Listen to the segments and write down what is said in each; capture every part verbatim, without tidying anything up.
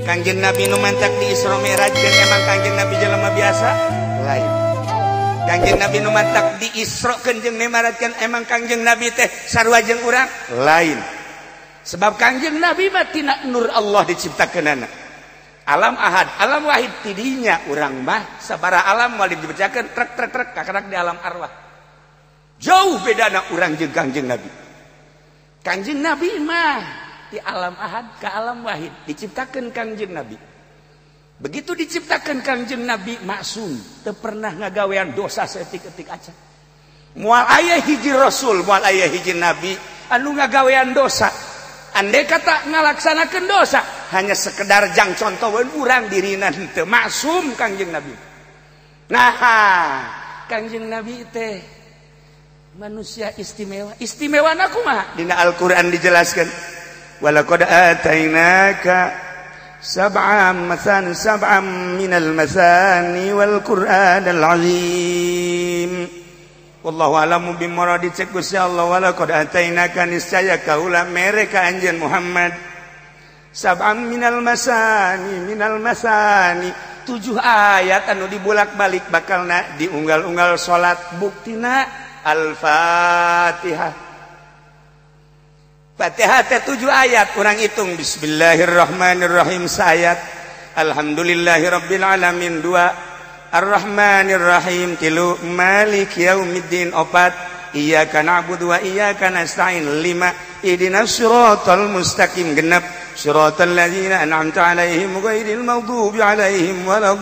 Kangjeng Nabi nu mantak di Isra Mi'raj kan emang Kangjeng Nabi jelema biasa lain. Kangjeng Nabi nu mantak di Isra kanjeng Mi'raj kan emang Kangjeng Nabi teh sarua jeung urang lain. Sebab Kangjeng Nabi mah tina nur Allah diciptakeunana. Alam ahad, alam wahid tidinya urang mah sabaraha alam moal dibacakeun trek trek trek kakarak di alam arwah. Jauh bedana urang jeung Kangjeng Nabi. Kangjeng Nabi mah di alam ahad ke alam wahid diciptakeun Kangjeng Nabi. Begitu diciptakeun Kangjeng Nabi maksum, teu pernah ngagawean dosa saeutik-eutik acan. Moal aya hiji rasul, moal aya hiji nabi anu ngagawean dosa. Andai kata ngalaksanakeun dosa hanya sekedar jang contoheun urang dirina henteu maksum Kangjeng Nabi. Nah, Kangjeng Nabi teh manusia istimewa. Istimewana kumaha? Dina Al-Qur'an dijelaskeun. Walaqad atainaka sab'an masan sab'an minal masani wal Qur'anal azim. Wallahu a'lamu bimuradi cek Gusti Allah. Walaqad atainaka niscaya kaula mere ka anjeun Muhammad sab'an minal masani minal masani tujuh ayat anu dibulak-balik bakalna diunggal-unggal salat buktina Al-Fatihah. Fatihah teh tujuh ayat urang hitung bismillahirrahmanirrahim sayat alhamdulillahirabbil alamin dua Ar-Rahmanir-Rahim tilu Malik Yaumiddin opat Iyyaka na'budu wa iyyaka nasta'in lima Ihdinas siratal mustaqim genep siratal ladzina an'amta 'alaihim ghairil maghdubi 'alaihim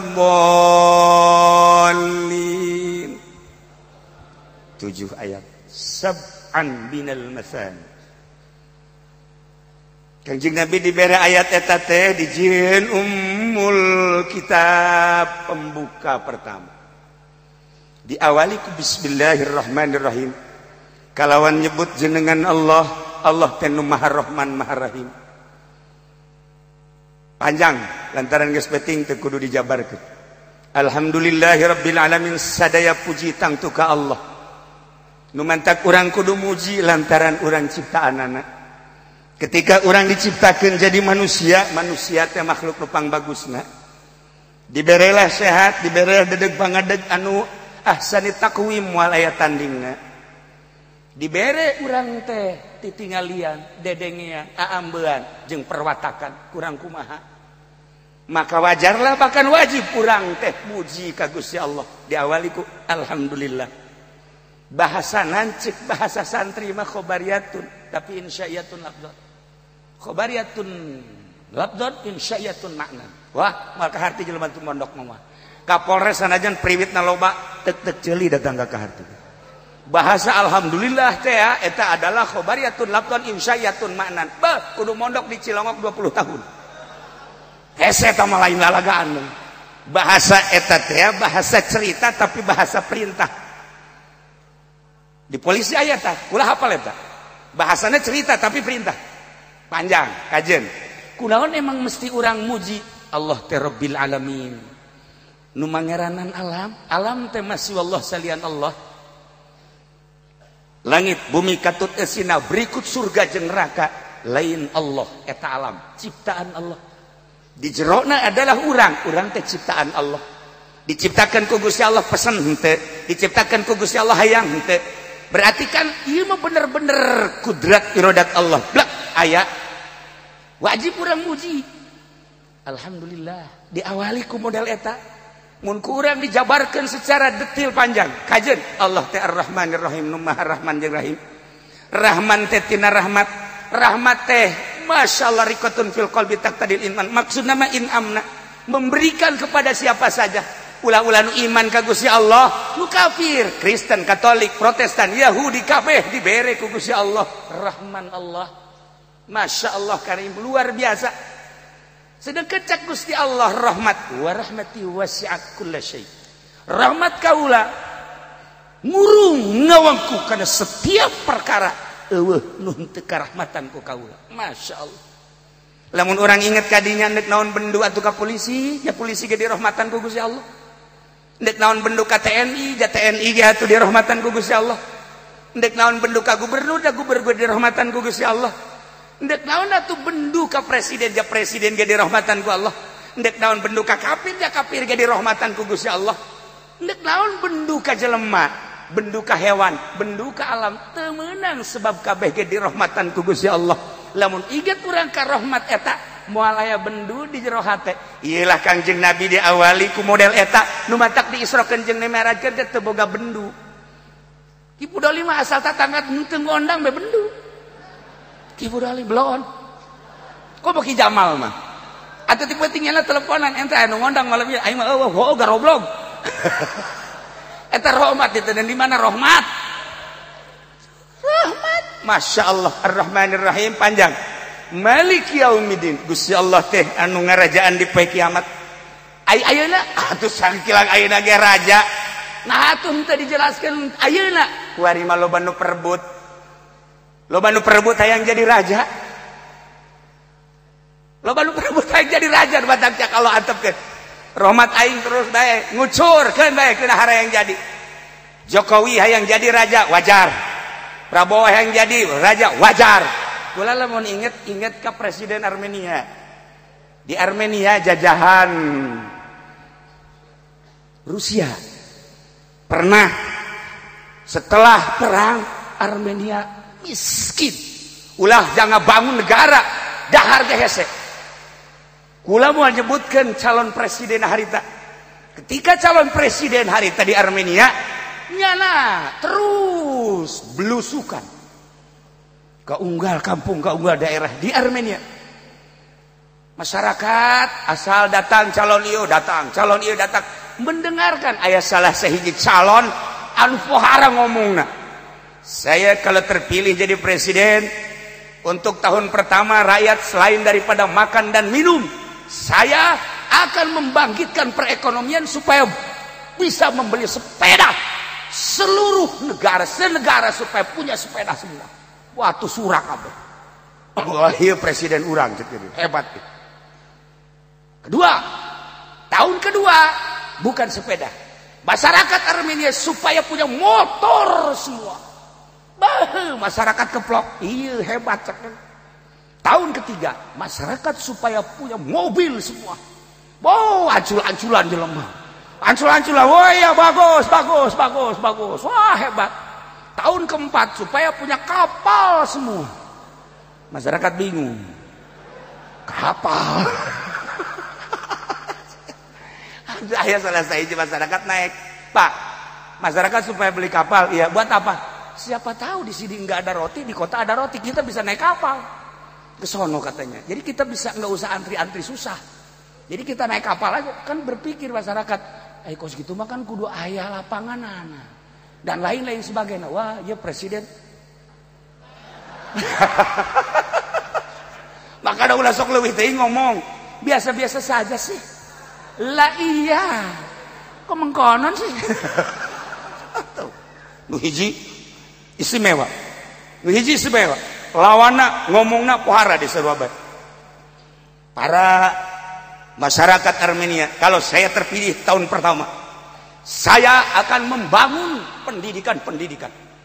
waladdallin. Tujuh ayat sab'an binal masan. Kanjeng Nabi dibere ayat eta teh dijieun ummul kitab pembuka pertama. Diawali ku bismillahirrahmanirrahim. Kalawan nyebut jenengan Allah, Allah teh nu Maha Rahman Maha Rahim. Panjang lantaran geus penting teu kudu dijabarkeun. Alhamdulillahirabbil alamin sadaya puji tangtu ka Allah. Nu mantak urang kudu muji lantaran urang ciptaanana. Ketika orang diciptakan jadi manusia, manusia teh makhluk lupang bagusna. Diberelah sehat, diberelah dedeg pangadeg anu ahsani taqwim wal aya tandingna. Dibere urang teh titinggalian, dedengean, aambean jeung perwatakan kurang kumaha. Maka wajarlah bahkan wajib urang teh muji ka Gusti Allah. Diawali ku alhamdulillah. Bahasa nancik, bahasa santri mah khobariyatun, tapi insya'iyatun lafdhan. Khobariyatun labdon insya'iyatun makna. Wah, maka harti jelema tu mondok mah. Kapolres sanajan priwitna loba tek-tek ceuli datang ka harti. Bahasa alhamdulillah teh eta adalah khobariyatun labdon insya'iyatun makna. Bah, kudu mondok di Cilongok dua puluh tahun. Hese eta mah lain lalagaan. Bahasa eta teh bahasa cerita tapi bahasa perintah. Di polisi aya tah, ulah hafal eta. Bahasana cerita tapi perintah. Panjang kajen kunaon emang mesti urang muji Allah teh Rabbil alamin nu mangeranan alam alam teh masih wallah salian Allah langit bumi katut esina berikut surga jeung neraka lain Allah eta alam ciptaan Allah di jerona adalah urang urang teh ciptaan Allah diciptakan ku Gusti Allah pesen henteu diciptakan ku Gusti Allah hayang henteu berarti kan ieu mah bener-bener kudrat iradat Allah blak aya wajib urang muji alhamdulillah diawali ku modal eta mun ku urang dijabarkeun secara detil panjang kajen Allah teh Ar-Rahmanir Rahim nu Maha Rahman jeung Rahim Rahman teh tina rahmat rahmat teh masyaallah riqatun fil qalbi taqtadil iman maksudna mah inamna memberikan kepada siapa saja ulah-ulah nu iman ka Gusti Allah nu kafir Kristen Katolik Protestan Yahudi kabeh dibere ku Gusti Allah Rahman Allah Masya Allah karim luar biasa sedangkan cak Gusti Allah rahmat wa rahmati wasi'at kulla syai rahmat kaula ngurung ngawangku kana setiap perkara eueuh nu teu karahmatan ku kaula Masya Allah lamun orang inget kadinya nek naon bendu atuh ka polisi ya polisi ge dirahmatan ku Gusti Allah nek naon bendu ka T N I ya T N I ge atuh dirahmatan ku Gusti Allah nek naon bendu ka gubernur ya gubernur dirahmatan ku Gusti Allah Ndek naon atuh bendu ka presiden ja presiden ge dirahmatan ku Allah. Ndek naon bendu ka kafir ja kafir ge dirahmatan ku Gusti Allah. Ndek naon bendu ka jelema, bendu ka hewan, bendu ka alam teu meunang sebab kabeh ge dirahmatan ku Gusti Allah. Lamun inget urang ka rahmat eta moal aya bendu di jero hate. Iyalah Kangjeng Nabi diawali ku model eta nu matak diisrokeun jeung mi'rajkeun teu boga bendu. Ki Budali mah asal tatangga teu ngondang be bendu. Ki Budali belon. Kok beki Jamal mah. Atuh ti pentingna teleponan ente anu ngondang malam ieu aing mah eueuh heuh garoblog. Eta rahmat itu dan di mana rahmat? Rahmat. Masya Allah Ar-Rahmanir Rahim panjang. Malik Yaumiddin. Gusti Allah teh anu ngarajaan di poe kiamat. Ai ayeuna atuh sangkilang ayeuna ge raja. Nah atuh teu dijelaskeun ayeuna. Kuari mah loba nu perebut. Loba nu perebut hayang jadi raja. Loba nu perebut hayang jadi raja batak cak Allah antepkeun. Rahmat aing terus bae ngucurkeun bae keun hayang jadi. Jokowi hayang jadi raja wajar. Prabowo hayang jadi raja wajar. Kula lamun inget inget ka presiden Armenia. Di Armenia jajahan Rusia. Pernah setelah perang Armenia miskin, ulah jangan bangun negara dahar ge hese. Kula mau nyebutkeun calon presiden harita. Ketika calon presiden harita di Armenia nyana terus belusukan ke unggal kampung, ke unggal daerah di Armenia. Masyarakat asal datang calon ieu datang, calon ieu datang mendengarkan aya salah sahiji calon anu pohara ngomongna. Saya kalau terpilih jadi presiden untuk tahun pertama rakyat selain daripada makan dan minum, saya akan membangkitkan perekonomian supaya bisa membeli sepeda seluruh negara, senegara supaya punya sepeda semua. Waktu surak kabeh. Wah, iya presiden urang hebat. Kedua, tahun kedua bukan sepeda. Masyarakat Armenia supaya punya motor semua. Bah, masyarakat keplok, iya hebat. Tahun ketiga, masyarakat supaya punya mobil semua. Wow, ancul-anculan jelema. Ancul-anculan, wah ya bagus, bagus, bagus, bagus. Wah hebat. Tahun keempat, supaya punya kapal semua. Masyarakat bingung. Kapal. Akhirnya selesai masyarakat naik. Pak, masyarakat supaya beli kapal, iya buat apa? Siapa tahu di sini nggak ada roti, di kota ada roti, kita bisa naik kapal ke sono katanya. Jadi kita bisa nggak usah antri-antri susah. Jadi kita naik kapal aja. Kan berpikir masyarakat, eh kos gitu mah kan kudu aya lapangan anak dan lain-lain sebagainya. Wah, ya presiden. Maka ada ulah sok leuwih teuing ngomong. Biasa-biasa saja sih. Lah iya. Kok mengkonon sih? Tuh. Nu hiji istimewa, hiji istimewa, lawana ngomongna pohara di Surabaya. Para masyarakat Armenia, kalau saya terpilih tahun pertama, saya akan membangun pendidikan-pendidikan.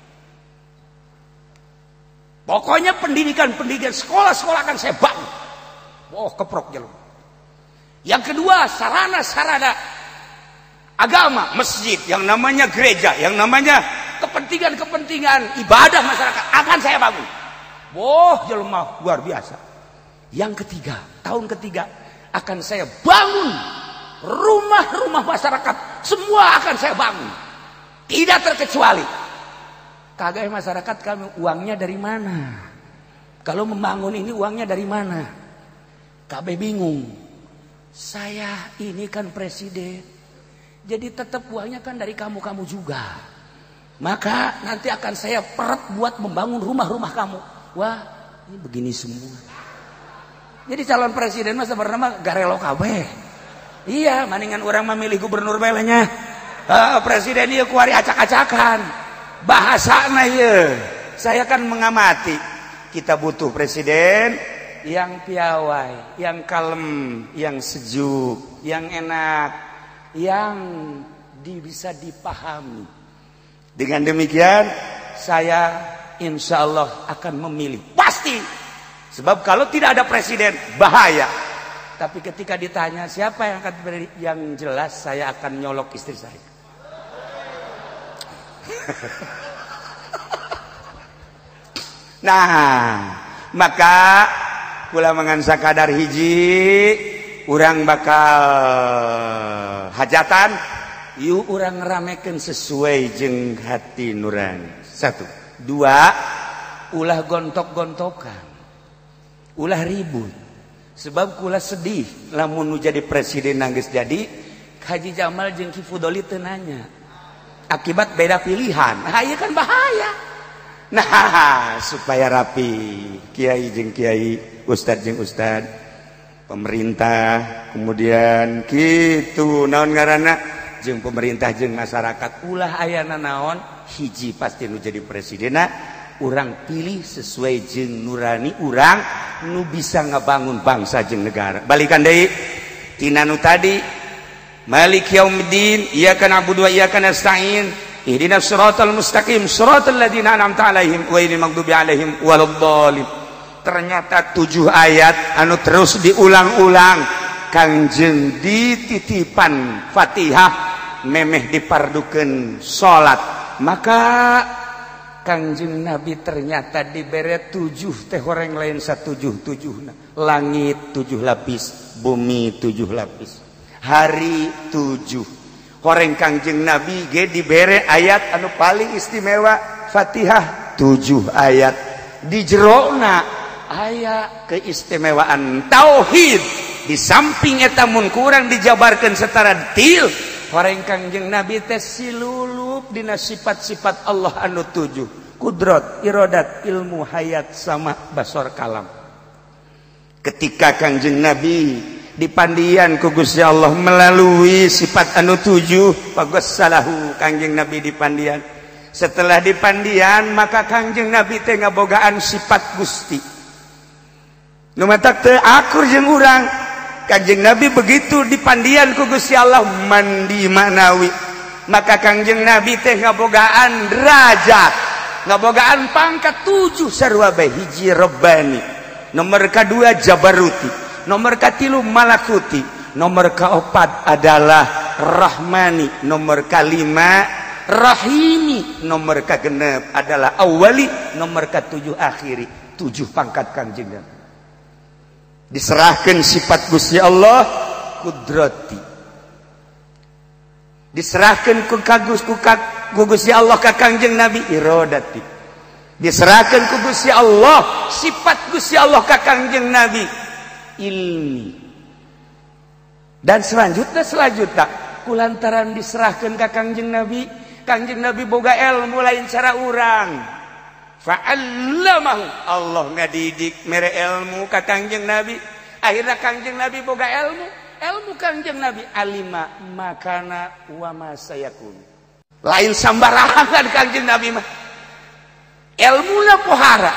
Pokoknya pendidikan-pendidikan, sekolah-sekolah akan saya bangun. Oh, keprok jalur. Yang kedua, sarana-sarana agama, masjid, yang namanya gereja, yang namanya kepentingan-kepentingan ibadah masyarakat akan saya bangun. Wah, jelema luar biasa. Yang ketiga, tahun ketiga akan saya bangun rumah-rumah masyarakat, semua akan saya bangun. Tidak terkecuali. Kagak masyarakat kami uangnya dari mana? Kalau membangun ini uangnya dari mana? Kabeh bingung. Saya ini kan presiden. Jadi tetap uangnya kan dari kamu-kamu juga. Maka nanti akan saya peret buat membangun rumah-rumah kamu. Wah, ini begini semua. Jadi calon presiden masa bernama Garelo kabeh. Iya, maningan orang memilih gubernur belenya. Uh, presiden ieu kuari acak-acakan. Bahasana ieu. Saya kan mengamati. Kita butuh presiden yang piawai, yang kalem, yang sejuk, yang enak, yang di, bisa dipahami. Dengan demikian saya insya Allah akan memilih pasti Sebab kalau tidak ada presiden bahaya. Tapi ketika ditanya siapa yang akan beri, yang jelas saya akan nyolok istri saya. Nah, maka kula mangansa kadar hiji urang bakal hajatan yuk urang ngeramekeun sesuai jeung hati nurani. Satu, dua, ulah gontok-gontokan, ulah ribut. Sebab kula sedih lamun nu jadi presiden nanggeus jadi Haji Jamal jeung Ki Fudoli teu nanya. Akibat beda pilihan. Nah, ieu kan bahaya. Nah, supaya rapi, kiai jeung kiai, ustad jeung ustad, pemerintah, kemudian kitu naon ngaranna jeung pemerintah jeung masyarakat ulah ayana naon hiji pasti nu jadi presidena urang pilih sesuai jeung nurani urang nu bisa ngabangun bangsa jeung negara. Balikan deui tina nu tadi Malik Yaumiddin iyyaka na'budu wa iyyaka nasta'in ihdinas siratal mustaqim siratal ladzina an'amta 'alaihim ghairil maghdubi 'alaihim waladdallin. Ternyata tujuh ayat anu terus diulang-ulang kangjeng dititipan Fatihah memeh dipardukeun salat. Maka kangjeng Nabi ternyata dibere tujuh teh horeng lain satujuh tujuhna. Langit tujuh lapis, bumi tujuh lapis, hari tujuh. Horeng kangjeng Nabi ge dibere ayat anu paling istimewa Fatihah tujuh ayat. Di jerona aya keistimewaan tauhid. Di samping eta mun kurang dijabarkeun setara detil horeng kangjeng Nabi teh silulup dina sifat-sifat Allah anu tujuh. Kudrat, iradat, ilmu, hayat, sama, basar, kalam. Ketika kangjeng Nabi dipandian ku Gusti Allah melalui sifat anu tujuh, pagossalahu kangjeng Nabi dipandian. Setelah dipandian maka kangjeng Nabi teh ngabogaan sifat Gusti. Nu matak teu akur jeung urang. Kangjeng Nabi begitu dipandian ku Gusti Allah mandi manawi. Maka kangjeng Nabi teh ngabogaan derajat, ngabogaan pangkat tujuh sarua bae. Hiji Rabbani, nomor kedua Jabaruti, nomor katilu Malakuti, nomor keempat adalah Rahmani, nomor kelima Rahimi, nomor kegenep adalah Awali, nomor ketujuh Akhiri. Tujuh pangkat kangjeng Nabi. Diserahkan sifat Gusti Allah kudrati, diserahkan ku kagus ku Gusti Allah ka kangjeng Nabi iradati, diserahkan ku Gusti Allah sifat Gusti Allah ka kangjeng Nabi ilmi. Dan selanjutnya selanjutnya kulantaran diserahkan ka kangjeng Nabi, kangjeng Nabi boga ilmu lain cara urang. Fa'allamahu, Allah ngadidik mere ilmu ka kangjeng Nabi. Akhirnya kangjeng Nabi boga ilmu, ilmu kangjeng Nabi alima makana wa ma sayakun. Lain sambarangan kangjeng Nabi mah ilmuna pohara.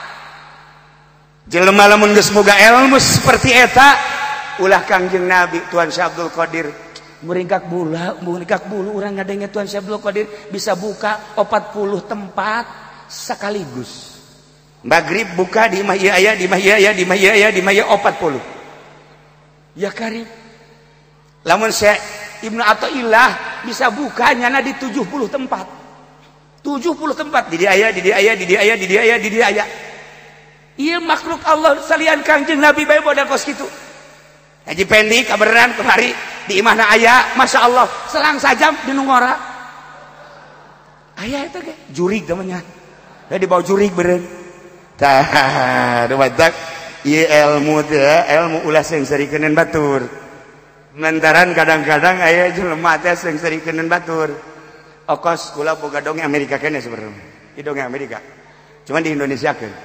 Jelema lamun geus boga ilmu seperti eta ulah kangjeng Nabi Tuan Syekh Abdul Qadir muringkak bulu muringkak bulu urang ngadenge Tuan Syekh Abdul Qadir bisa buka empat puluh tempat sekaligus. Maghrib buka di imah ieu aya, di imah ieu aya, di imah ieu aya, di imah ieu empat puluh. Ya karim. Lamun Syekh Ibnu Athaillah bisa buka nyana di tujuh puluh tempat. tujuh puluh tempat di dia aya, di dia aya, di dia aya, di dia aya, di dia aya. Ieu makhluk Allah salian kangjeng Nabi bae modal kos kitu. Haji Pendi kabeneran kemari di imahna aya, masya Allah selang sajam di nungora. Aya eta ge jurig namanya. Ya dibawa jurig beren. Tah, dumadak ieu ilmu teh ilmu ulah sing sarikeun batur. Lantaran kadang-kadang aya jelema teh sing sarikeun batur. Okos kula boga dongeng Amerika kene sebenarnya. Di dongeng Amerika. Cuman di Indonesia keun.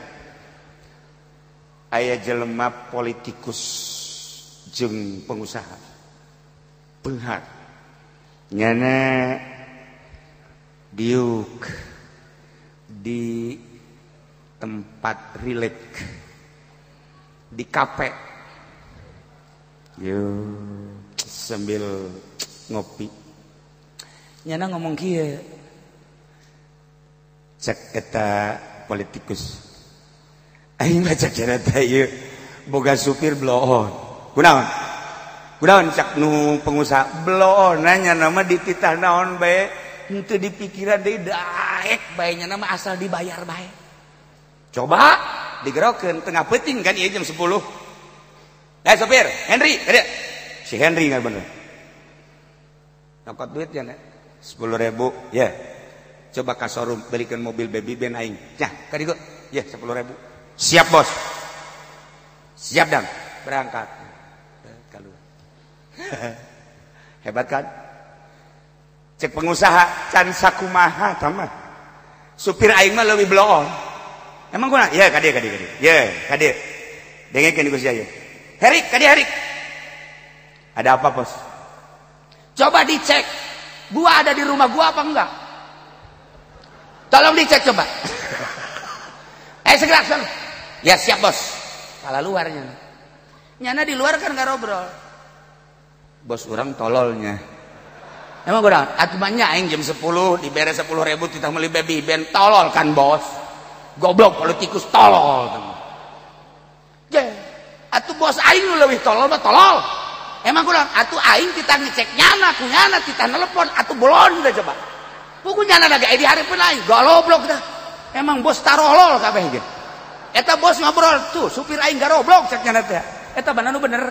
Aya jelema politikus jeung pengusaha. Beunghar. Nyana diuk di tempat rilek di kafe yo sambil ngopi nyana ngomong kieu cek eta politikus Aing baca cara teh ieu boga supir bloon. Kunaon? Kunaon cak nu pengusaha bloon nanya nama dititah naon bae henteu dipikiran deui daek bae nya nama asal dibayar bae. Coba digerokeun tengah peuting kan ieu jam sepuluh. Eh supir, Henry, ada. Si Henry enggak bener. Nokot duit ya sepuluh ribu ya. Coba ke showroom belikan mobil baby ben aing. Nah, kadiku ya sepuluh ribu. Siap bos. Siap dang. Berangkat. Keluar. Hebat kan? Cek pengusaha can sakumaha tamah. Supir aing mah leuwih bloon. Emang gua? Ya kade kade kade. Ya kade. Dengekeun ku sia ya. Herik, kade Herik. Ada apa bos? Coba dicek. Gua ada di rumah gua apa enggak? Tolong dicek coba. Eh segera sana. Ya siap bos. Salah luarnya. Nyana di luar kan ngarobrol. Bos orang tololnya. Emang gue bilang, atuh mah aing jam sepuluh dibere sepuluh ribu kita beli baby ben tolol kan bos. Goblok politikus tolol. Je, atuh bos aing lu leuwih tolol mah tolol. Emang gue bilang, atuh aing kita ngecek nyana ku nyana kita nelpon atuh bolon udah coba. Puku nyana lagi di hari pun aing goblok dah. Emang bos tarolol kabeh ge. Eta bos ngobrol tuh supir aing garoblok cek nyana teh. Eta bener bener.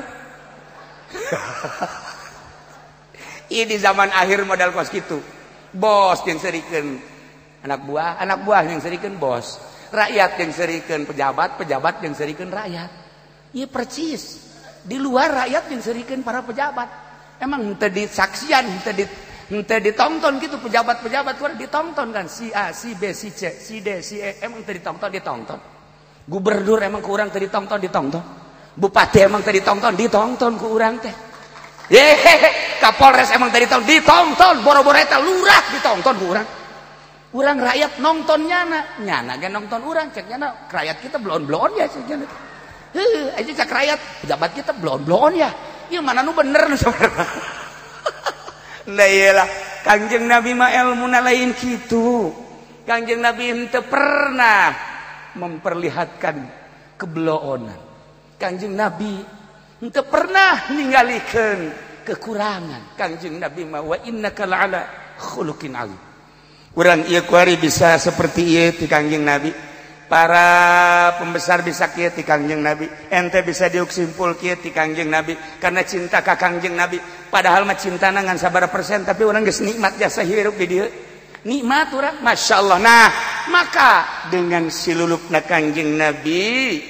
Ieu di zaman akhir modal kos kitu. Bos yang serikeun anak buah, anak buah yang serikeun bos. Rakyat yang serikeun pejabat, pejabat yang serikeun rakyat. Ieu percis. Di luar rakyat yang serikeun para pejabat. Emang henteu disaksian, henteu di henteu ditonton gitu pejabat-pejabat kudu ditonton kan si A, si B, si C, si D, si E emang teu ditonton ditonton. Gubernur emang ku urang teu ditonton ditonton. Bupati emang teu ditonton ditonton ku urang teh. Yehehe, Kapolres emang teu ditonton ditonton, boro-boro eta lurah ditonton ku urang. Urang rakyat nonton nyana, nyana ge nonton urang cek nyana rakyat kita blon-blon ya cek nyana. Heuh, aja cek rakyat pejabat kita blon-blon ya. Ieu mana nu bener nu saudara. Lah iyalah Kangjeng Nabi mah ilmuna lain kitu. Kangjeng Nabi henteu pernah memperlihatkan kebloonan. Kangjeng Nabi henteu pernah ningalikeun kekurangan. Kangjeng Nabi mah wa innaka la'ala khuluqin azim. Urang ieu kuari bisa seperti ieu ti Kangjeng Nabi. Para pembesar bisa kieu ti Kangjeng Nabi. Ente bisa diuk simpul kieu ti Kangjeng Nabi karena cinta ka Kangjeng Nabi. Padahal mah cintana ngan sabaraha persen tapi urang geus nikmat jasa hirup di dieu. Nikmat urang, masyaallah. Nah, maka dengan silulupna Kangjeng Nabi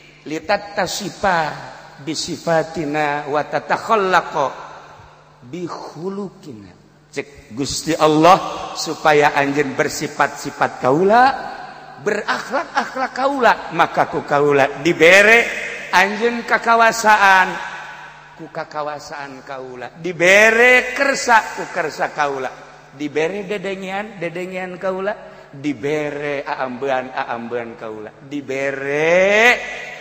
litattasifa bisifatina wa tatakhallaqa bi khuluqina. Cek Gusti Allah supaya anjeun bersifat-sifat kaula, berakhlak-akhlak kaula, maka ku kaula dibere anjeun kakawasaan, ku kakawasaan kaula, dibere kersa ku kersa kaula, dibere dedengian dedengian kaula, dibere aambean-aambean kaula, dibere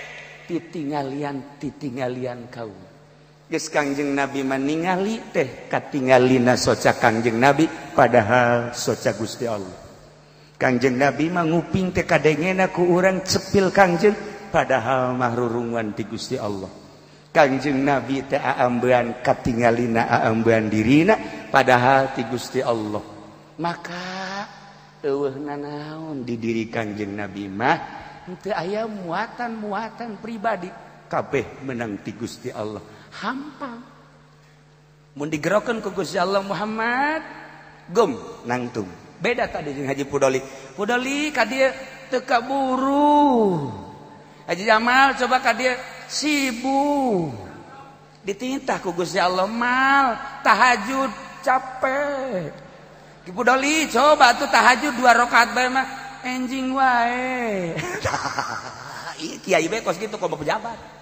titingalian titingalian kaula. Geus Kangjeng Nabi maningali teh katingalina soca Kangjeng Nabi padahal soca Gusti Allah. Kangjeng Nabi mah nguping teh kadengena ku urang cepil Kangjeng padahal mah rurungan di Gusti Allah. Kangjeng Nabi teh aambean katingalina aambean dirina padahal ti Gusti Allah. Maka eueuhna naon di diri Kangjeng Nabi mah henteu aya muatan-muatan pribadi kabeh menang ti Gusti Allah. Hampang mun digerokeun ku Gusti Allah Muhammad gum nangtung. Beda tadi jeung Haji Pudoli. Pudoli ka dieu teu kaburu. Haji Jamal coba ka dieu sibuk. Ditintah ku Gusti Allah mal tahajud capek. Ki Pudoli coba tuh tahajud dua rakaat bae mah enjing wae. Ieu kiai bae kos kitu kok pejabat.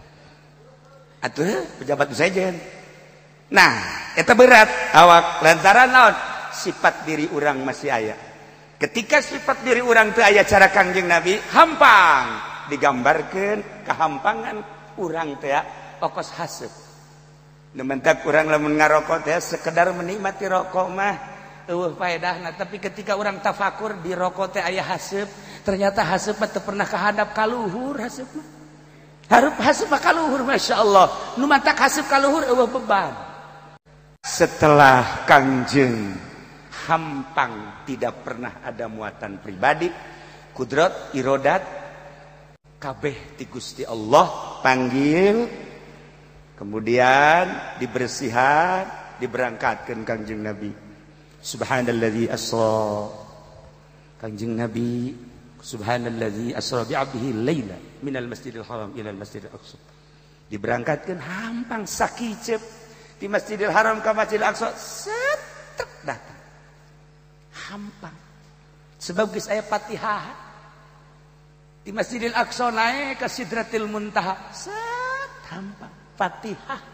Atuh pejabat sejen. Nah, eta berat awak lantaran naon? Sifat diri orang masih aya. Ketika sifat diri orang teu aya cara Kangjeng Nabi, hampang digambarkeun kehampangan urang teh okos haseup. Nementak urang lamun ngarokok teh sekedar menikmati rokok mah eueuh faedahna, tapi ketika urang tafakur di rokok teh aya haseup, Ternyata haseup mah teu pernah kahadap ka luhur haseup mah. Hareup haseup mah ka luhur masyaallah. Nu mantak haseup ka luhur eueuh beban. Setelah Kangjeng hampang tidak pernah ada muatan pribadi, kudrat irodat kabeh ti Gusti Allah panggil, kemudian dibersihan, diberangkatkan Kangjeng Nabi. Subhanalladzi asra. Kangjeng Nabi, subhanalladzi asra bi 'abdihi laila minal masjidil haram ilal masjidil aqsa. Diberangkatkan hampang sakicep di Masjidil Haram ke Masjidil Aqsa, set datang. Hampang. Sebab geus aya Fatihah. Di Masjidil Aqsa naik ke Sidratil Muntaha, set hampang Fatihah.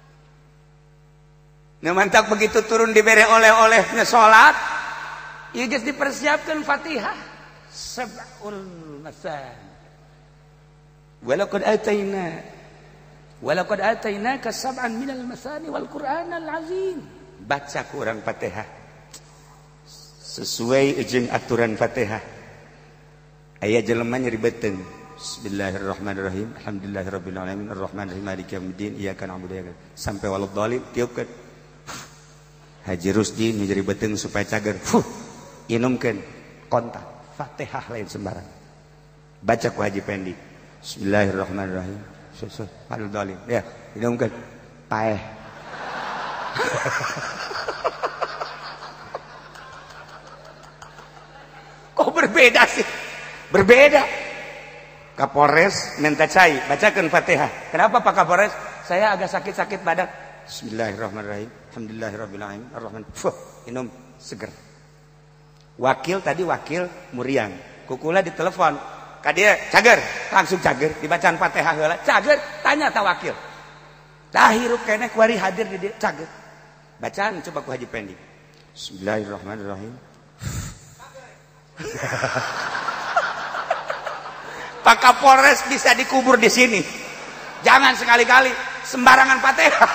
Nah mantap begitu turun diberi oleh-olehnya salat, ieu geus dipersiapkan Fatihah. Sab'ul masan. Walaqad ataina Walaqad atainaka sab'an minal masani wal Qur'anal azim. Baca ku urang Fatihah sesuai jeung aturan Fatihah. Aya jelema nyaribeuteun Bismillahirrahmanirrahim Alhamdulillahirabbil alamin arrahmanirrahim maliki yaumiddin iyyaka na'budu wa iyyaka nasta'in sampai waladhdallin tiupkeun. Haji Rusdi nu nyaribeuteun supaya cager huh inumkeun kontak Fatihah lain sembarang. Baca ku Haji Pendi Bismillahirrahmanirrahim Susul, paling dolim, ya, hidungkan, paeh. Kok berbeda sih? Berbeda. Kapolres minta cai, bacakan Fatihah. Kenapa Pak Kapolres? Saya agak sakit-sakit badan. Bismillahirrahmanirrahim. Alhamdulillahirabbil alamin. Arrahman. Fuh, minum seger. Wakil tadi wakil Muriang. Kukula ditelepon. Kadia cager, langsung cager, dibacaan Fatihah heula. Cager, tanya ta wakil. Tah hirup keneh kuari hadir di dieu cager. Bacaan coba ku Haji Pendi. Bismillahirrahmanirrahim. Pak Kapolres bisa dikubur di sini. Jangan sekali-kali sembarangan Fatihah.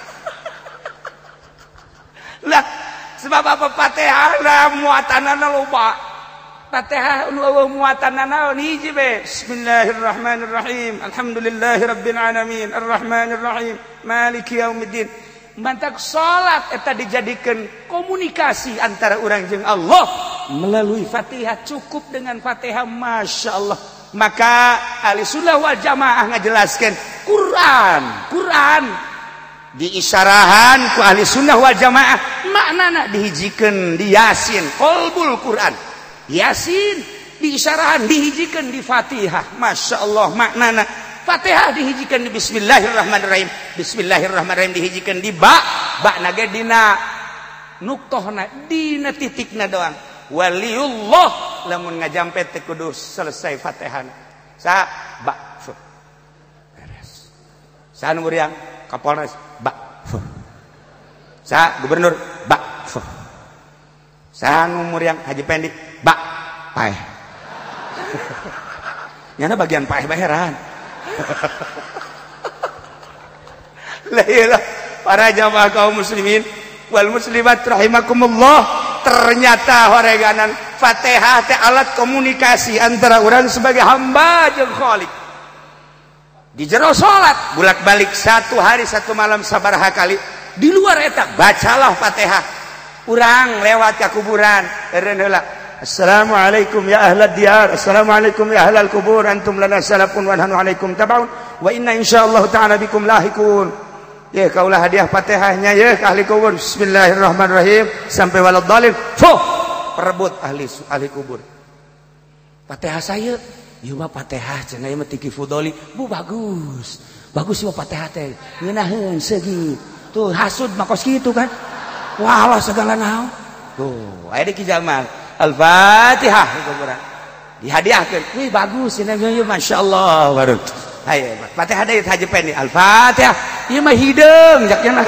Lah, sebab apa Fatihah lah muatanana loba. Fatihah nu eueuh muatanna naon hiji be. Bismillahirrahmanirrahim. Alhamdulillahirabbil alamin arrahmanirrahim maliki yaumiddin. Mantak salat eta dijadikeun komunikasi antara urang jeung Allah melalui Fatihah. Cukup dengan Fatihah masyaallah. Maka Ahlussunnah wal Jamaah ngajelaskeun Quran, Quran diisyarahan ku Ahlussunnah wal Jamaah maknana dihijikeun di Yasin, qalbul Quran. Yasin diisyarahan dihijikan di Fatihah. Masya Allah maknana. Fatihah dihijikan di Bismillahirrahmanirrahim. Bismillahirrahmanirrahim dihijikan di ba. Ba naga dina nuktohna dina titikna doang. Waliullah lamun ngajampe teh kudu selesai Fatihah. Sa ba fu. Beres. Sa nu Muriang Kapolres ba fu. Sa gubernur ba fu. Sa nu Muriang Haji Pendi ba paeh. Nyana bagian paeh baheran. Lah iyalah para jamaah kaum muslimin wal muslimat rahimakumullah, ternyata horeganan Fatihah teh alat komunikasi antara orang sebagai hamba jeung Khalik. Di jero salat bolak-balik satu hari satu malam sabaraha kali. Di luar eta bacalah Fatihah. Urang lewat ka kuburan eureun heula Assalamualaikum ya ahlad diyar, assalamualaikum ya ahlal kubur, antum lana salafun wa nahnu alaikum tabaun wa inna insyaallah ta'ala bikum lahikun. Ya kaulah hadiah Fatihahnya ya ke ahli kubur. Bismillahirrahmanirrahim sampai waladhdallin. Fuh, perebut ahli ahli kubur. Fatihah saya, ieu mah Fatihah cenah ieu mah tiki fudoli. Bu bagus. Bagus ieu Fatihah teh. Ngeunaheun seugi. Tuh hasud mah kos kitu kan. Walah segala naon. Tuh, aya di Ki Jamal. Al-Fatihah kuburan. Dihadiahkeun. Wih bagus cenah ieu masyaallah baru. Haye, Fatihah deui Haji Pendi. Al-Fatihah. Ieu mah hideung jakna.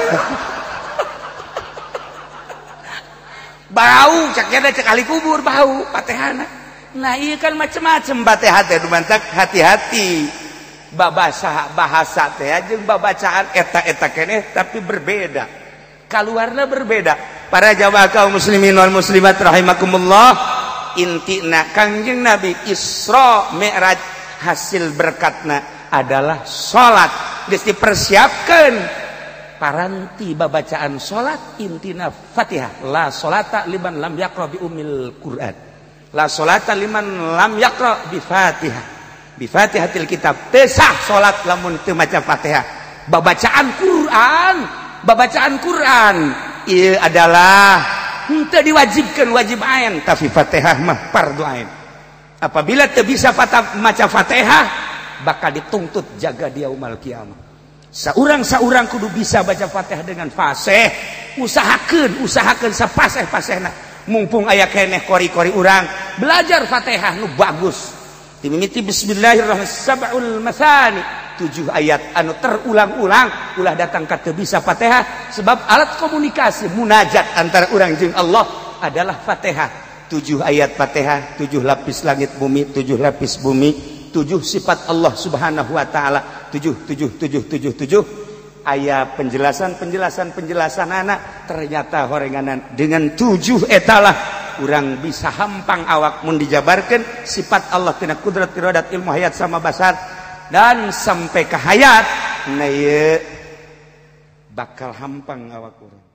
Bau caknya cek ahli kubur bau Fatihahna. Nah iya kan macam-macam Fatihah teh dumantak hati-hati babasa bahasa teh jeung babacaan eta-eta keneh tapi berbeda. Kaluarna berbeda. Para jamaah kaum muslimin wal muslimat rahimakumullah, intina Kangjeng Nabi Isra Mi'raj hasil berkatna adalah salat. Geus dipersiapkeun paranti babacaan salat intina Fatihah. La salata liman lam yaqra bi ummil Qur'an. La salata liman lam yaqra bi Fatihah. Bi Fatihatil kitab. Teu sah salat lamun teu maca Fatihah. Babacaan Quran, babacaan Quran ieu adalah henteu diwajibkeun wajib ain, tapi Fatihah mah fardu ain. Apabila teu bisa maca Fatihah, bakal dituntut jaga dia umal kiamat. Saurang-saurang kudu bisa baca Fatihah dengan fasih. Usahakeun, usahakeun sapaseh-pasehna. Mumpung aya keneh kori-kori urang, belajar Fatihah nu bagus. Dimimiti bismillahirrahmanirrahim sab'ul masani, tujuh ayat anu terulang-ulang ulah datang ka teu bisa Fatihah, sebab alat komunikasi munajat antara urang jeung Allah adalah Fatihah. Tujuh ayat Fatihah, tujuh lapis langit bumi, tujuh lapis bumi, tujuh sifat Allah subhanahu wa ta'ala, tujuh, tujuh, tujuh, tujuh, tujuh ayat penjelasan, penjelasan, penjelasan anak ternyata horenganan dengan tujuh etalah urang bisa hampang awak mun dijabarkeun sifat Allah tina kudrat iradat ilmu hayat sama basar dan sampai ke hayat na ieu bakal hampang awak urang.